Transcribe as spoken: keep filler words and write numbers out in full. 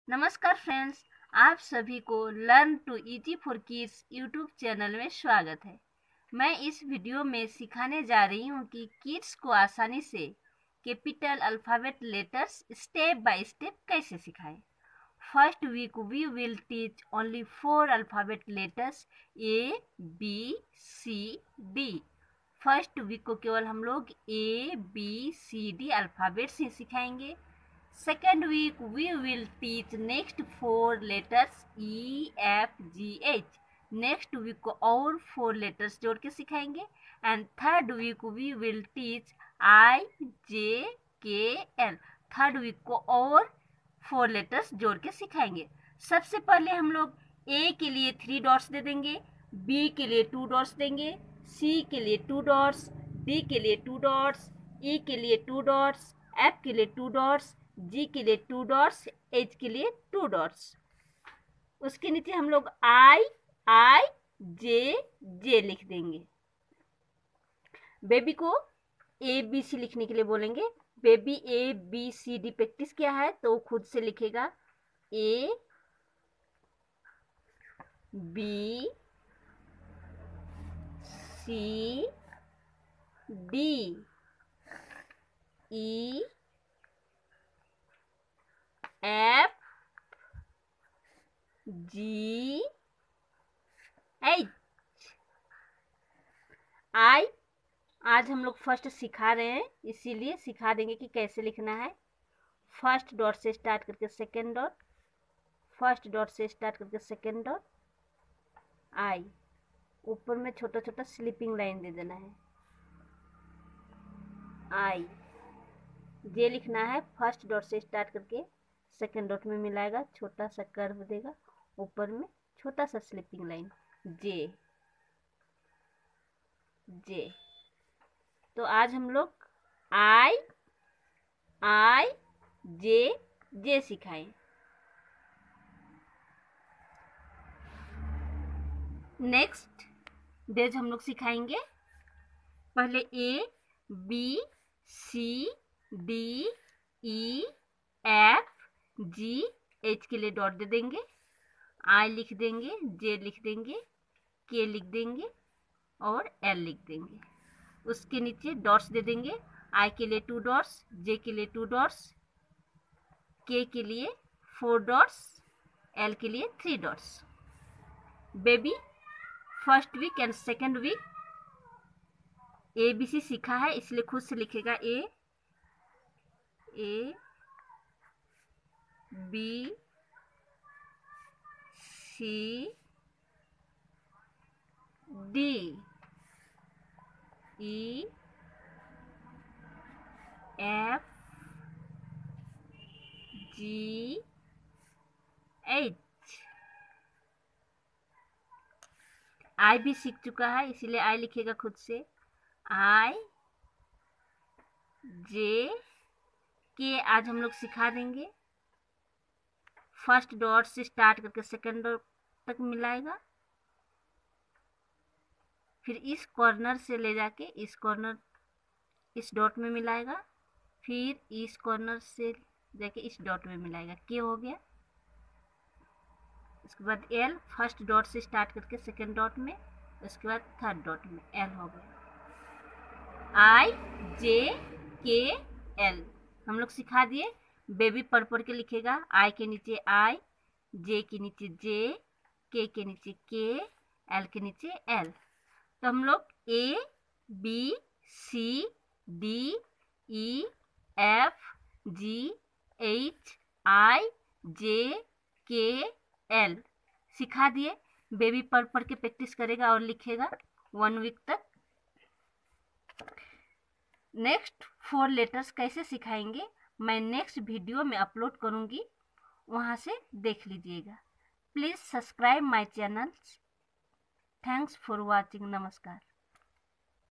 नमस्कार फ्रेंड्स, आप सभी को learn to easy for kids YouTube channel में स्वागत है। मैं इस वीडियो में सिखाने जा रही हूँ कि किड्स को आसानी से capital alphabet letters step by step कैसे सिखाएं। First week we will teach only four alphabet letters A B C D. First week को केवल हम लोग A B C D alphabets ही सिखाएंगे। Second week we will teach next four letters E, F, G, H. Next week को और four letters जोड़ के सिखाएंगे। And third week we will teach I, J, K, L. Third week को और four letters जोड़ के सिखाएंगे। सबसे पहले हम लोग A के लिए थ्री डॉट्स दे देंगे, B के लिए टू डॉट्स देंगे, C के लिए टू डॉट्स, D के लिए टू डॉट्स, E के लिए टू डॉट्स, F के लिए टू डॉट्स, जी के लिए टू डॉट्स, एच के लिए टू डॉट्स। उसके नीचे हम लोग आई आई जे जे लिख देंगे। बेबी को ए बी सी लिखने के लिए बोलेंगे। Baby A B C D practice किया है तो खुद से लिखेगा A B C D E F G H I. आज हम लोग फर्स्ट सिखा रहे हैं, इसीलिए सिखा देंगे कि कैसे लिखना है। फर्स्ट डॉट से स्टार्ट करके सेकेंड डॉट, फर्स्ट डॉट से स्टार्ट करके सेकेंड डॉट, आई। ऊपर में छोटा छोटा स्लीपिंग लाइन दे देना है। आई जे लिखना है, फर्स्ट डॉट से स्टार्ट करके सेकेंड डॉट में मिलाएगा, छोटा सा कर्व देगा, ऊपर में छोटा सा स्लिपिंग लाइन जे जे। तो आज हम लोग आई आई जे जे सिखाएं। नेक्स्ट डेज हम लोग सिखाएंगे। पहले A B C D E F G H के लिए डॉट दे देंगे, आई लिख देंगे, जे लिख देंगे, के लिख देंगे और एल लिख देंगे। उसके नीचे डॉट्स दे देंगे। आई के लिए टू डॉट्स, जे के लिए टू डॉट्स, के के लिए फोर डॉट्स, एल के लिए three dots. Baby first week and second week A B C सीखा है, इसलिए खुद से लिखेगा A A B C D E F G H. I भी सीख चुका है, इसीलिए आई लिखेगा खुद से आई जे के। आज हम लोग सिखा देंगे। फर्स्ट डॉट से स्टार्ट करके सेकेंड डॉट तक मिलाएगा, फिर इस कॉर्नर से ले जाके इस कॉर्नर इस डॉट में मिलाएगा, फिर इस कॉर्नर से जाके इस डॉट में मिलाएगा। के हो गया। उसके बाद एल, फर्स्ट डॉट से स्टार्ट करके सेकेंड डॉट में, उसके बाद थर्ड डॉट में एल हो गया। आई जे के एल हम लोग सिखा दिए। बेबी पढ़ पढ़ के लिखेगा। आई के नीचे आई, जे के नीचे जे, के के नीचे के, एल के नीचे एल। तो हम लोग A B C D E F G H I J K L सिखा दिए। बेबी पढ़ पढ़ के प्रैक्टिस करेगा और लिखेगा वन वीक तक। नेक्स्ट फोर लेटर्स कैसे सिखाएंगे मैं नेक्स्ट वीडियो में अपलोड करूंगी, वहां से देख लीजिएगा। Please subscribe my channel. Thanks for watching. नमस्कार।